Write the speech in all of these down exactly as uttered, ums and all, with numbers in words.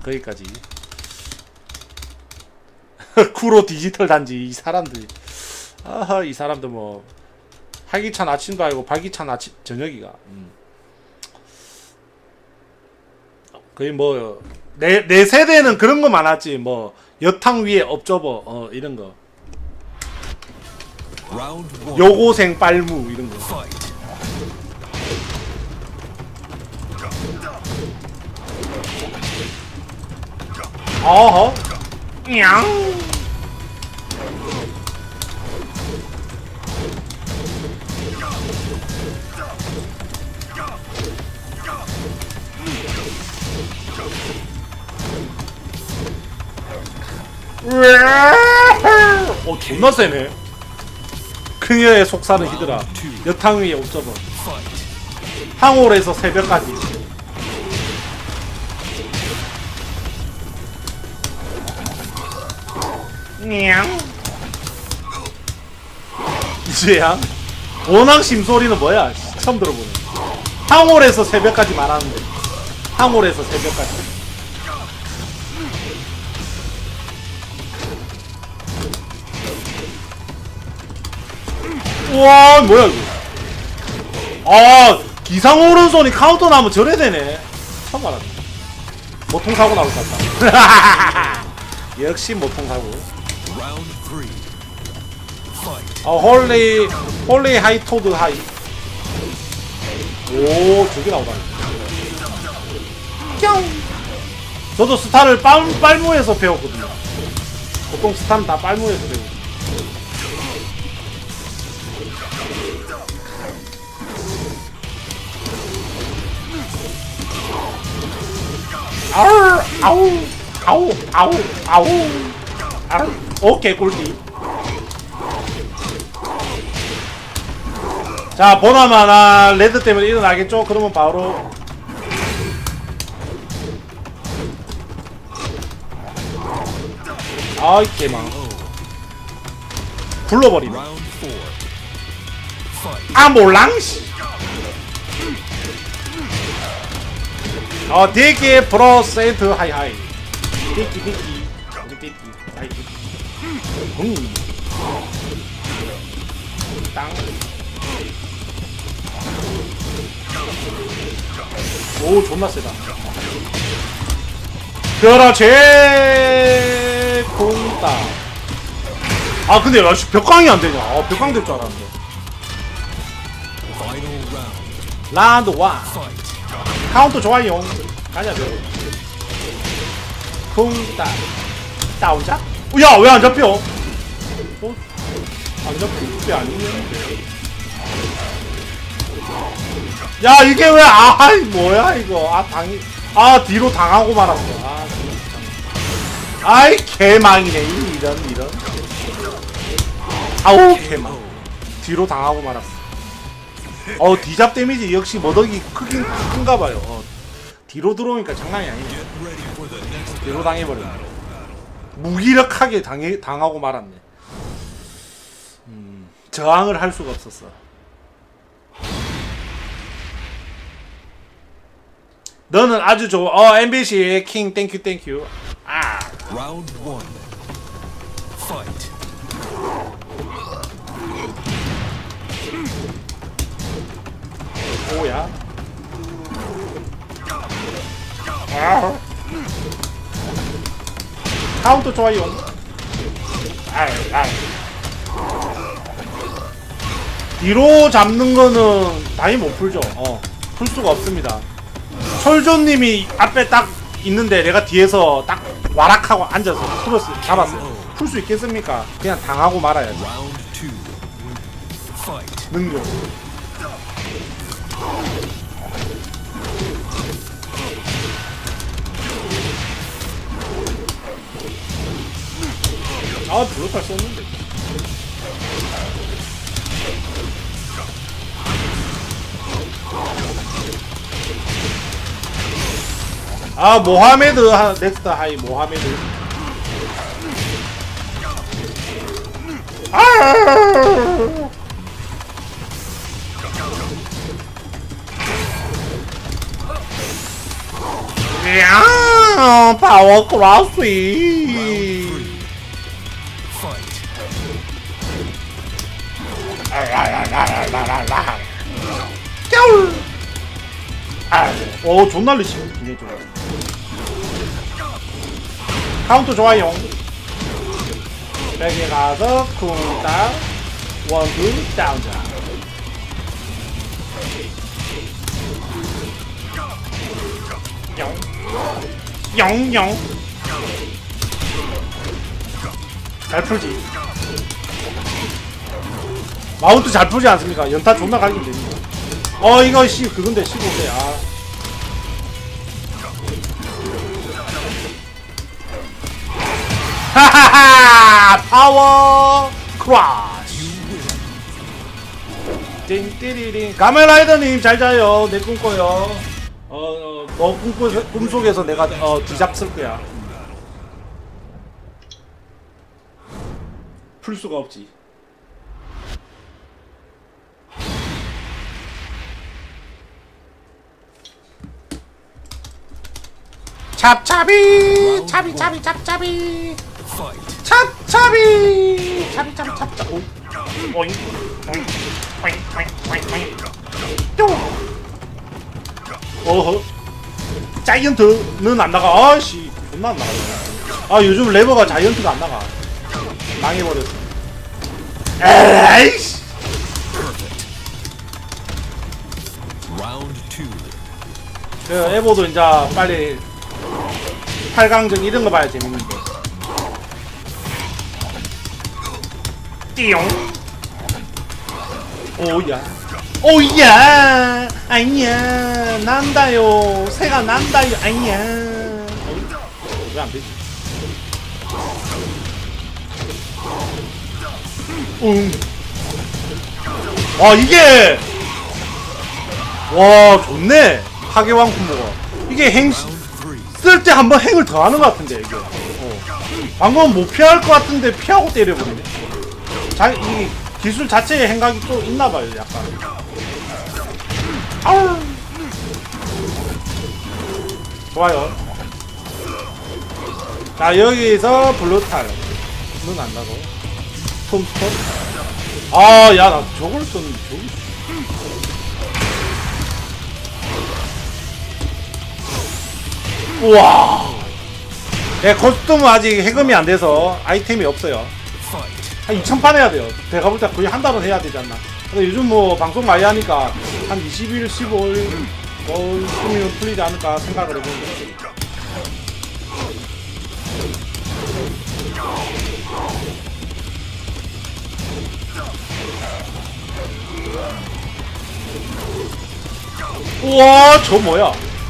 거기까지. 쿠로 디지털 단지 이 사람들. 아하 이 사람들 뭐 활기찬 아침도 아니고 발기찬 아침 저녁이가. 음. 거의 뭐 내 내 세대는 그런 거 많았지. 뭐 여탕 위에 업저버 어 이런 거. 여고생 빨무 이런 거. 어허. 냥. 어 존나 세네. 그녀의 속사는 히드라. 여탕 위에 옵저버. 황홀에서 새벽까지. 냥. 이제야? 원앙 심소리는 뭐야? 처음 들어보네. 황홀에서 새벽까지 말하는데. 황홀에서 새벽까지. 우와 뭐야 이거. 아 기상 오른손이 카운터 나면 저래 되네. 처음 알았네. 모통사고 나올 것 같다. 역시 모통사고. 어 홀리 홀리 하이토드 하이. 오 저게 나오다니. 뿅. 저도 스타를 빨, 빨무에서 배웠거든요. 보통 스타는 다 빨무에서 배우고. 아우 아우 아우 아우 아우 아우. 오케이 꿀띠. 자 보나마나 레드 때문에 일어나겠죠? 그러면 바로 아이 개망 불러버리네. 아 몰랑씨. 어 디키 프로센트 하이하이. 디키 디키 우리 디키 하이 디키. 음. 땅. 오 존나 세다. 그렇지. 쿵따. 아 근데 야 벽광이 안되냐. 아 벽광 될 줄 알았는데. 라운드 일. 카운터 좋아요. 가자죠. 쿵따. 다운자? 야 왜 안 잡혀? 어? 안 잡혀. 왜 아니냐? 야 이게 왜 아이 뭐야 이거. 아 당이 아 뒤로 당하고 말았어. 아 진짜. 아이 개망이네 이런 이런. 아우 개망. 뒤로 당하고 말았어. 어 디잡 데미지 역시 머더기 크긴 큰가봐요. 어, 뒤로 들어오니까 장난이 아니네. 뒤로 당해버렸네. 무기력하게 당해, 당하고 말았네. 음, 저항을 할 수가 없었어. 너는 아주 좋아. 어 엠비씨 킹 땡큐 땡큐. 아 라운드 일 파이트. 뭐야? 아. 카운터 좋아요. 아, 아. 뒤로 잡는 거는 당연히 못 풀죠. 어, 풀 수가 없습니다. 철조님이 앞에 딱 있는데 내가 뒤에서 딱 와락하고 앉아서 풀었어, 잡았어요. 풀 수 있겠습니까? 그냥 당하고 말아야지. 능력. 아, 블록할 썼는데. 아, 모하메드 하, 넥스트 하이 모하메드. 아! 야, 파워 크로스. 라라라라라라. 겨울. 아, 오, 존나 리시. 굉장히 좋아. 카운터 좋아요. 백에 가서 쿵땅 원투 다운자. 영영 잘 풀지. 마운트 잘 풀지 않습니까? 연타 존나 갈기면 됩니다. 어 이거 씨 그건데 십오 세. 아 하하하 파워 크러쉬. 띵띠리링. 가면라이더님 잘 자요. 내 꿈꿔요. 어, 어, 너 꿈꾸, 꿈속에서 내가 어 뒤잡을 거야. 풀 수가 없지. 찹찹이 차비 차비 찹찹이 찹찹이 차비 차비 찹찹. 오잉 오잉 오잉 오잉 오잉 오잉. 어허. 자이언트는 안 나가. 아씨 존나 안 나가. 아 요즘 레버가 자이언트가 안 나가. 망해버렸어. 에이씨. 그 에보도 이제 빨리 팔 강전 이런 거 봐야 재밌는데. 띠용. 오야. 오야. 아니야. 난다요. 새가 난다요. 아니야. 왜 안 되지? 응. 와 이게. 와 좋네. 파괴왕 콤보가. 이게 행 쓸 때 한번 행을 더 하는 것 같은데 이게. 어. 방금 못 피할 것 같은데 피하고 때려버리네. 자, 이 기술 자체의 행각이 또 있나봐요 약간. 아우. 좋아요. 자 여기서 블루탈 눈 안 나고 톰스톱. 아 야 나 저걸 썼는데 저기. 우와. 네, 코스튬은 아직 해금이 안 돼서 아이템이 없어요. 한 이천 판 해야 돼요. 내가 볼 때 거의 한 달은 해야 되지 않나. 근데 요즘 뭐 방송 많이 하니까 한 이십 일, 십오 일 뭐 있으면 풀리지 않을까 생각을 해보는데. 우와 저 뭐야.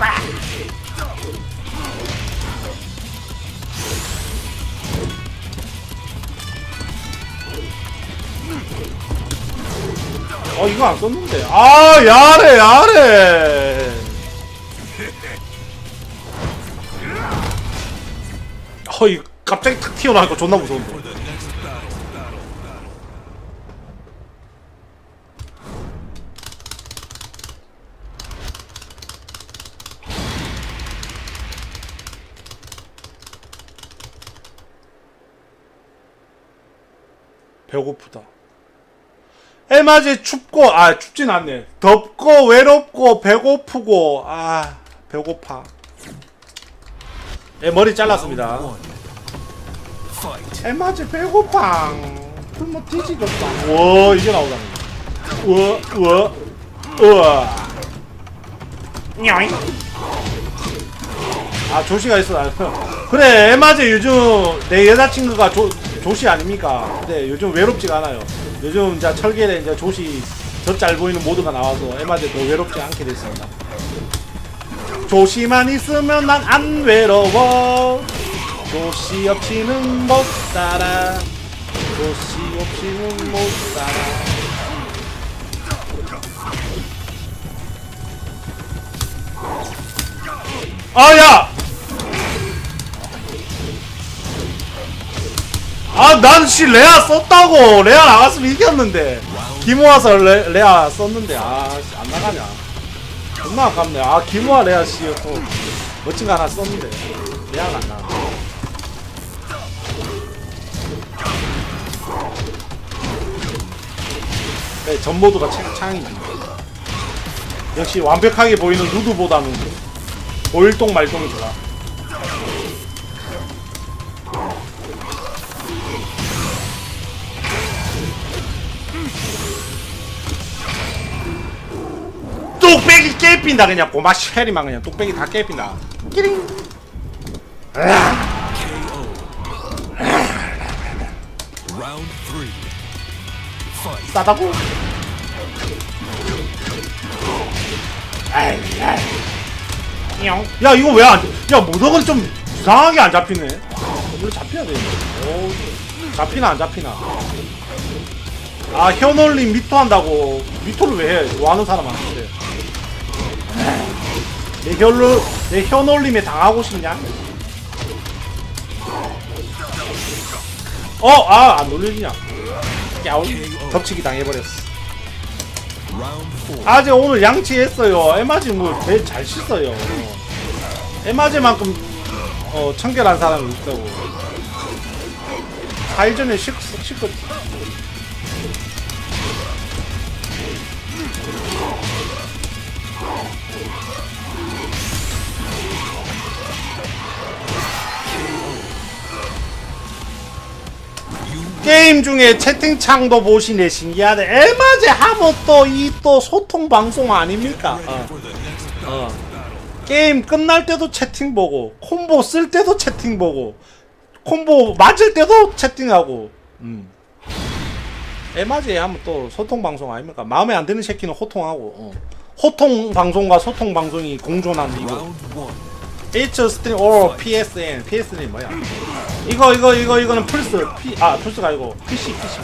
어 이거 안 썼는데. 아 야래 야래. 어이 갑자기 탁 튀어나오니까 존나 무서운데. 배고프다. 해맞이 춥고 아 춥진 않네. 덥고 외롭고 배고프고 아 배고파. 예 머리 잘랐습니다. 해맞이 배고파. 굶어 뒤지겠다. 와 이게 나오다니. 우와 우와 우와. 냐잉. 아 조시가 있어. 그래 해맞이 요즘 내 여자친구가 조 조시 아닙니까? 근데 요즘 외롭지가 않아요. 요즘 이제 철계에 이제 조시 더 잘 보이는 모드가 나와서 에마드 더 외롭지 않게 됐습니다. 조시만 있으면 난 안 외로워. 조시 없이는 못 살아. 조시 없이는 못 살아. 아, 야! 아, 난 씨 레아 썼다고. 레아 나갔으면 이겼는데. 기모아서 레, 레아 썼는데. 아, 씨, 안 나가냐. 존나 아깝네. 아, 기모아 레아 씨. 또 멋진 거 하나 썼는데 레아가 안 나와. 네, 전모드가 창이지. 역시 완벽하게 보이는 누드보다는 보일동 말동이 좋아. 뚝배기 깨핀다 그냥. 고마 쉐리만 그냥 뚝배기 다 깨핀다. 끼링. 싸다고? 야 이거 왜 안? 야 모덕은 좀 이상하게 안 잡히네. 원래 잡혀야 되는데. 오, 잡히나 안 잡히나? 아 현올림 미토 한다고. 미토를 왜 해? 좋아하는 사람한테. 내 혈로 내 현올림에 당하고 싶냐? 어, 아, 안 놀리냐? 야우, 덮치기 당해버렸어. 아재 오늘 양치했어요. 에마지 뭐 배 잘 씻어요. 에마지만큼 어 청결한 사람이 있다고. 사 일 전에 씻 씻었지. 게임 중에 채팅창도 보시네. 신기하네. 에마제 하면 또 이 또 소통 방송 아닙니까? 어. 어. 게임 끝날 때도 채팅 보고, 콤보 쓸 때도 채팅 보고, 콤보 맞을 때도 채팅하고. 음. 에마제 하면 또 소통 방송 아닙니까? 마음에 안 드는 새끼는 호통하고. 어. 호통 방송과 소통 방송이 공존하는 이거. H 스트림 오 피에스엔. 피에스엔이 뭐야? 이거 이거 이거 이거는 플스. P 아 플스가 아니고 피씨 피씨.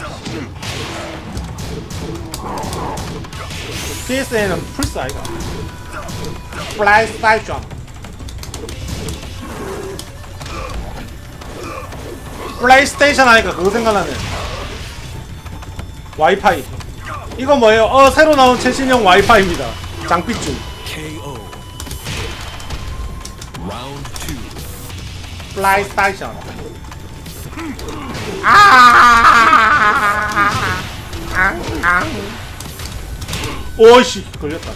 피에스엔은 플스 아이가. 플레이스테이션. 플레이스테이션 하니까 그거 생각나네. 와이파이. 이거 뭐예요? 어 새로 나온 최신형 와이파이입니다. 장삐쭈. 플레이스테이션. 아! 오이씨 걸렸다.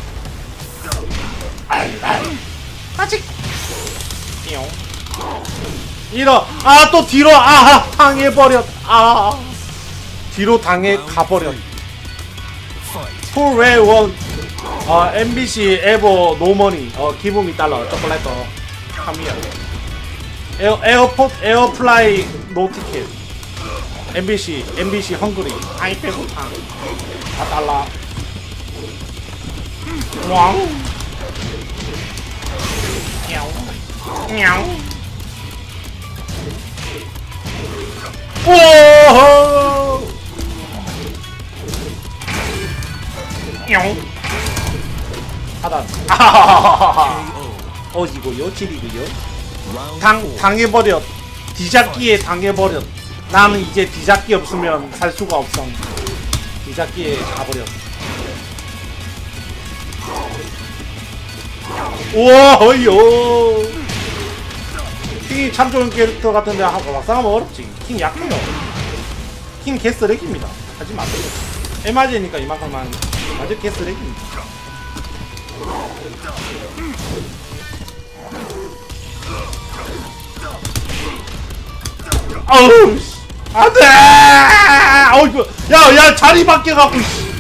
아직. 이러. 아 또 뒤로. 아 당해버렸. 아 뒤로 당해 가버렸. 풀웨이 원. 어 엠비씨 에버 노머니. 어 기분이 달러. 초콜릿. 카미야. 에어 에어포트 에어플라이 노티켓. 엠비씨 엠비씨 헝그리. 아이 배고파. 아 달라. 왕. 냐옹. 냐옹. 오호. 냐옹. 하단. 아하하하하. 어 이거 요칠이고요. 당 당해버렸. 뒤잡기에 당해버렸. 나는 이제 뒤잡기 없으면 살 수가 없어. 뒤잡기에 가버렸. 우와 어이요. 킹이 참 좋은 캐릭터 같은데 막상하면 어렵지. 킹 약해요. 킹 개쓰레기입니다. 하지 마세요. 에마제니까 이만큼만 완전 개쓰레기입니다. 아우 안돼. 어이구 야야 자리 바뀌어갖고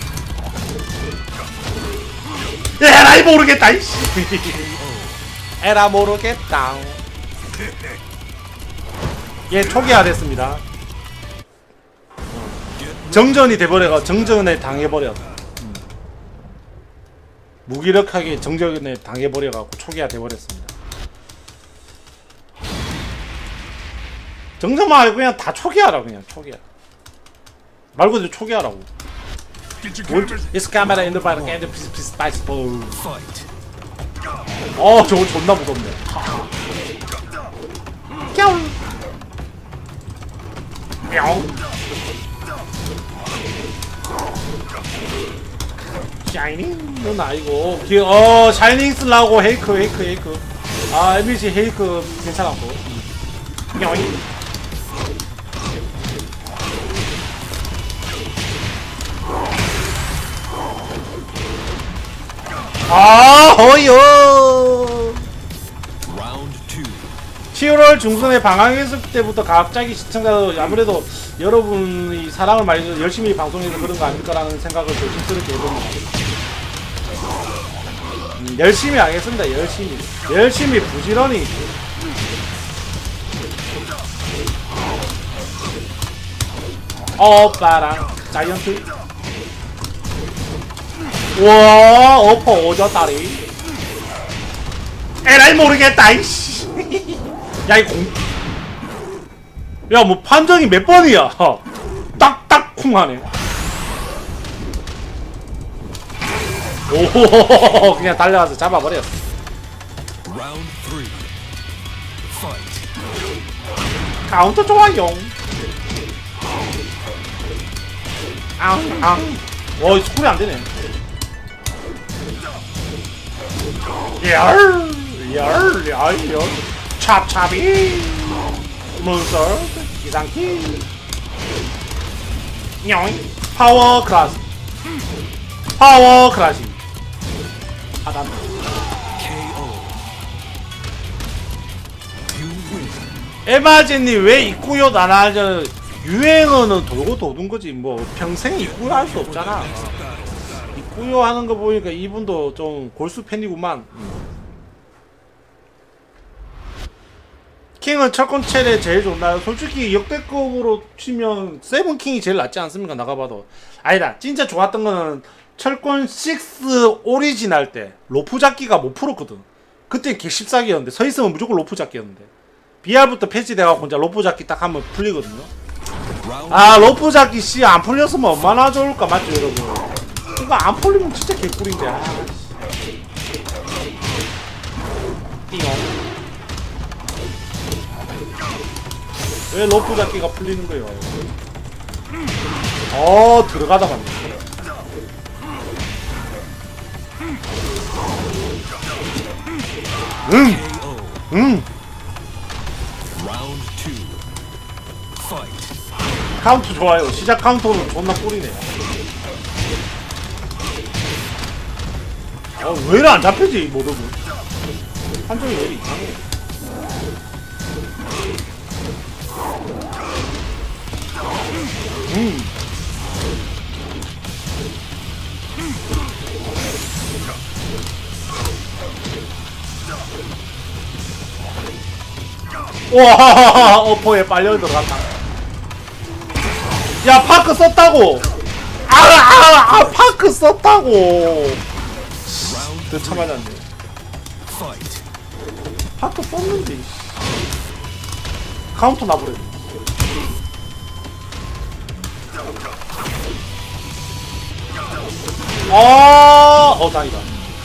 에라이 모르겠다 이씨. 에라 모르겠다. 얘 초기화 됐습니다. 정전이 돼버려가 정전에 당해버려. 무기력하게 정전에 당해버려갖고 초기화 돼버렸습니다. 정전만 알고 그냥 다 초기화라. 그냥 초기화 말 그대로 초기화라고. This camera in the back and please please spice ball. 어 저거 존나 무섭네. 꺄우. 뿅. 샤이닝 넌 아니고 어 샤이닝 쓰려고 헤이크 헤이크 헤이크. 아 엠비씨 헤이크 괜찮았고. 요잉. 아 어이요. 칠월 중순에 방학했을 때부터 갑자기 시청자도 아무래도 여러분이 사랑을 많이 줘서 열심히 방송해서 그런 거 아닐까라는 생각을 조심스럽게 해봅니다. 음, 열심히 하겠습니다. 열심히 열심히 부지런히. 오빠랑 자이언트. 와 어퍼 오졌다리. 에라이 모르겠다 이씨. 야 이 공. 야 뭐 판정이 몇 번이야. 딱딱 쿵하네. 오 그냥 달려가서 잡아버렸어. 카운터 좋아요. 앙앙. 와 스쿨이 안되네. 열열열열 찹찹이 몬스터 기상키 뇽 파워 클래스 파워 클래스 하단. 에바제님 왜 입구요 나나저 유행어는 돌고 도는 거지 뭐 평생 입구요 할 수 없잖아. 입구요 하는 거 보니까 이분도 좀 골수 팬이구만. 킹은 철권체에 제일 좋나요? 솔직히 역대급으로 치면 세븐킹이 제일 낫지 않습니까? 나가봐도. 아니다 진짜 좋았던 거는 철권 육 오리지널 때 로프 잡기가 못 풀었거든. 그때 개십사기였는데 서있으면 무조건 로프 잡기였는데 비알부터 패치돼가고 혼자 로프 잡기 딱 하면 풀리거든요. 아 로프 잡기 씨 안 풀렸으면 얼마나 좋을까 맞죠 여러분? 이거 안 풀리면 진짜 개꿀인데. 아 띠용. 왜 로프 잡기가 풀리는 거예요? 어 들어가다 맞네. 응! 응! 카운트 좋아요. 시작 카운터는 존나 꿀이네. 어, 왜 이래 안 잡히지, 모르고. 한쪽이 왜 이래 이상해. 음. 와 어퍼에 빨려 들어갔다. 야 파크 썼다고. 아아 아, 아, 파크 썼다고. 더 참아졌네. 파크 썼는데 카운터 나버려. 아, 어 다행이다.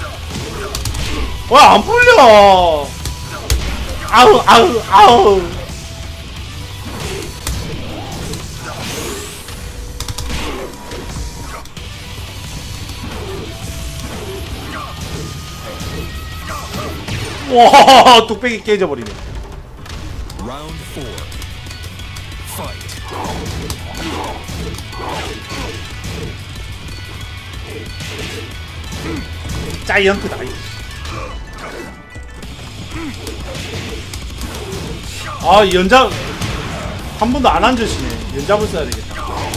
와 안 풀려. 아우 아우 아우. 와 뚝배기 깨져버리네. 자이언트다. 아 연잡 한 번도 안 앉으시네. 연잡을 써야 되겠다.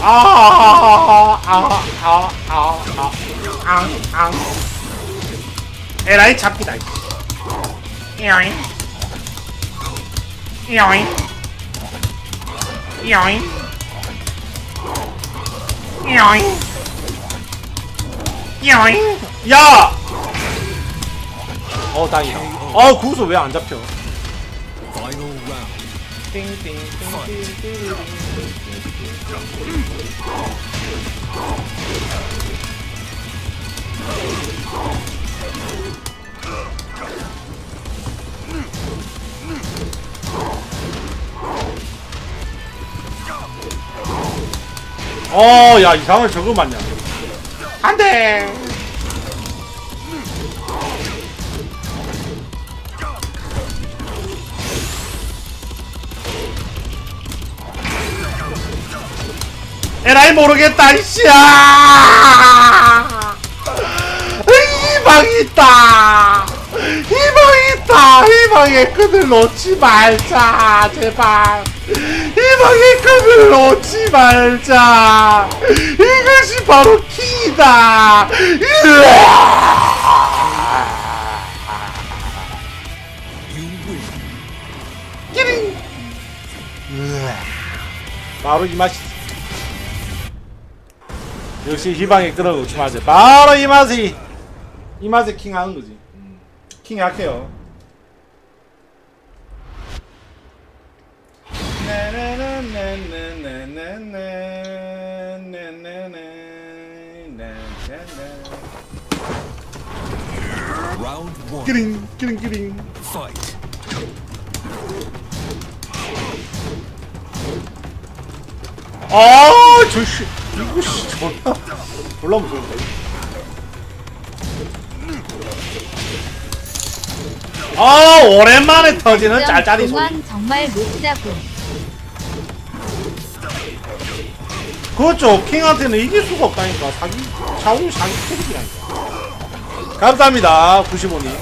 아아아아아아앙앙 에라이 잡기다. 이오잉 이오잉 이오잉 이오잉 이오잉. 야! 어 다행이다. 아 구수 왜 안 잡혀? 어, 야 이상을 저거 맞냐? 안돼. 에라이 모르겠다 이씨야. 희망 있다. 희망 있다. 희망의 끈을 놓지 말자 제발. 희망의 끈을 놓지 말자. 이것이 바로 킹이다. 끼링. 바로 이 맛이. 역시 희망의 끈을 놓지 말자. 바로 이 맛이. 이 맛에 킹 하는 거지. 킹 약해요. 끼링 끼링 끼링. 아, 저씨 이거 씨 졸라 졸라 무서운데. 아, 오랜만에 터지는 짤짤이 소리. 정말 높다고. 그렇죠. 킹한테는 이길 수가 없다니까. 사기 차우 사기 캐릭이라니까. 감사합니다. 구십오 님.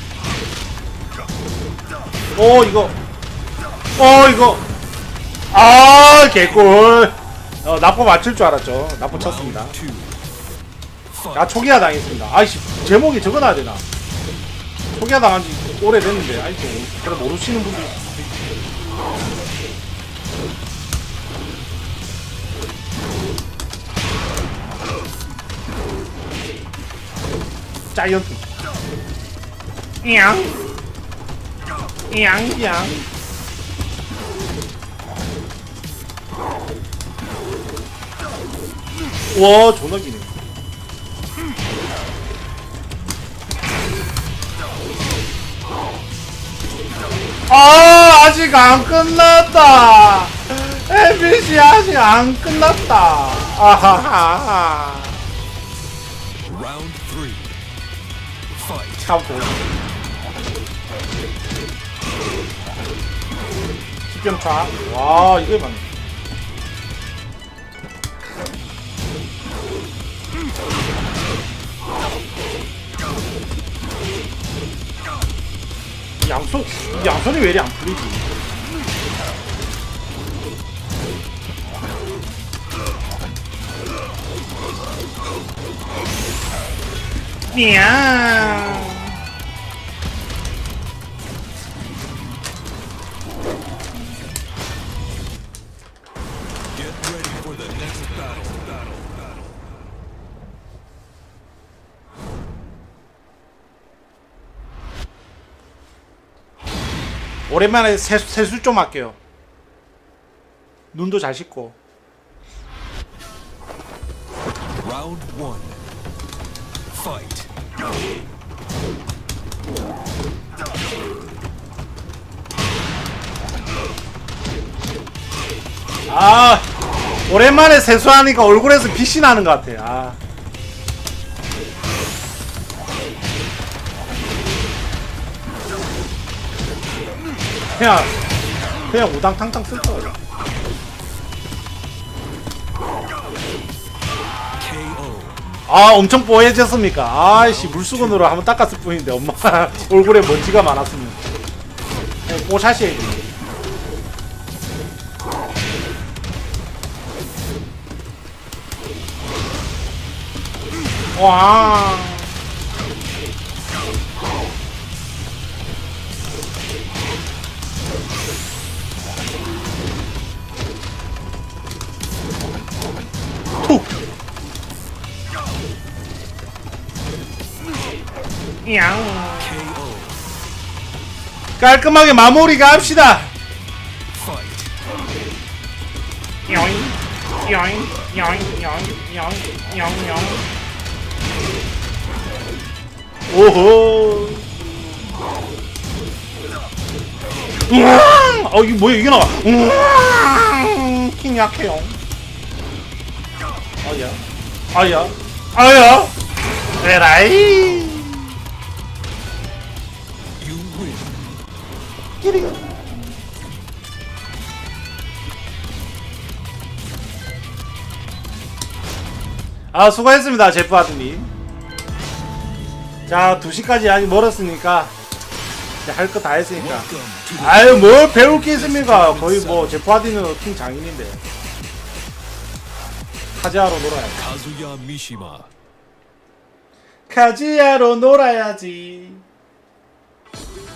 오 이거. 어 이거. 아 개꿀. 어 나포 맞출 줄 알았죠. 나포 쳤습니다. 아 초기화 당했습니다. 아이씨 제목이 적어놔야 되나. 초기화 당한지 오래됐는데 아이고 그래 모르시는 분들. 자이언트. 이양 이양 이양. 와 존나 기네. 아 아직 안 끝났다. 엠비씨 아직 안 끝났다. 아하하. 참 좋아. 십병차. 와 이게 맞네. 양손, 양손이 왜 이리 안 풀리지? 미안. 오랜만에 세수, 세수 좀 할게요. 눈도 잘 씻고. Round one. Fight. 아 오랜만에 세수하니까 얼굴에서 빛이 나는 것 같아. 아. 그냥 그냥 우당탕탕 쓸 거야. 아 엄청 뽀해졌습니까? 아이씨 물수건으로 한번 닦았을 뿐인데 엄마 얼굴에 먼지가 많았으면 그냥 뽀샤시 해야지. 와. 툭. 양. 깔끔하게 마무리가 합시다. 요잉 요잉 요잉 요잉 요잉 요잉. 오호. 우왕! 어 이게 뭐야 이게 나와. 우왕! 킹 약해요. 아야 아야 아야 에라이. 끼리가. 아 수고했습니다 제프 하드님. 자 두 시까지 아직 멀었으니까 할 거 다 했으니까. Welcome to the 아유 뭘 배울 게 있습니까. 거의 뭐 제프 하드는 팀 장인인데. 카지아로 놀아야지. Kazuya Mishima. 카지아로 놀아야지.